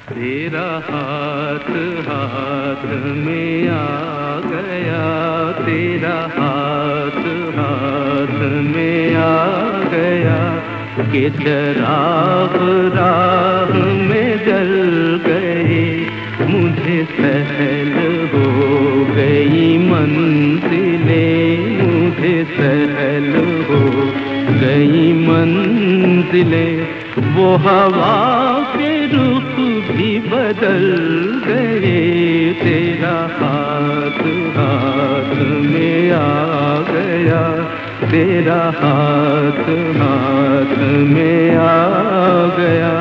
तेरा हाथ हाथ में आ गया, तेरा हाथ हाथ में आ गया, कि चराग राह में जल गए, मुझे सहल हो गई मंजिलें, मुझे सहल हो गई मंजिलें। वो हवा के रुख भी बदल गए, तेरा हाथ हाथ में आ गया, तेरा हाथ हाथ में आ गया।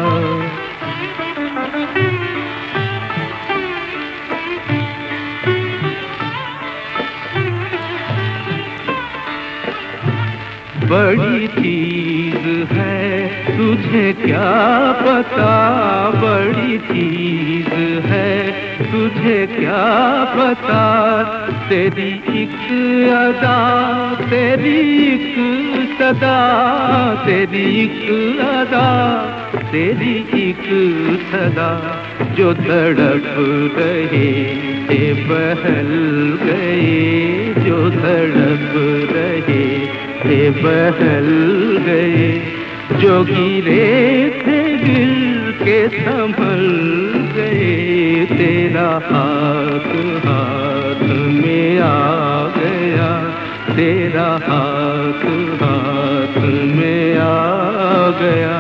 बड़ी चीज है तुझे क्या पता, बड़ी चीज है तुझे क्या पता, तेरी एक अदा, तेरी एक सदा, तेरी एक अदा, तेरी एक सदा, जो तड़प रहे थे बहल गए, जो तड़प रहे थे बहल गए, जो गिरे थे गिर के संभल गए, तेरा हाथ हाथ में आ गया, तेरा हाथ हाथ में आ गया।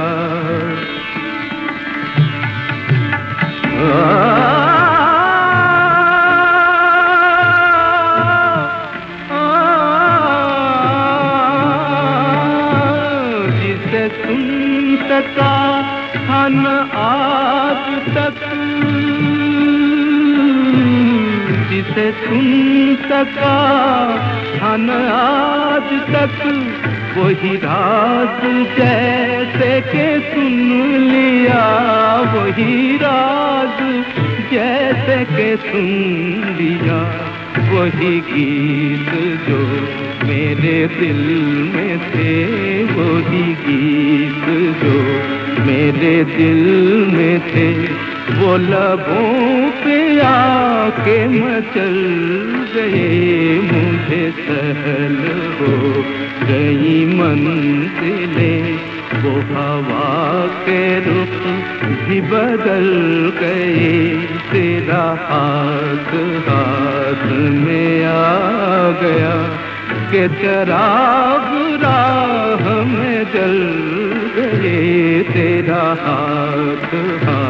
सुन सका था न आज तक, जिसे सुन सका था न आज तक, वही राज जैसे के सुन लिया, वही राज जैसे के सुन लिया, वही गीत जो मेरे दिल में थे, वही गीत जो मेरे दिल में थे, वो लबों पे आके मचल गए, मुझे सहल हो गई मंजिलें, वो हवा के रुख भी बदल गए, तेरा हाथ हाथ में आ गया, के चराग राह में जल गए, तेरा हाथ हाथ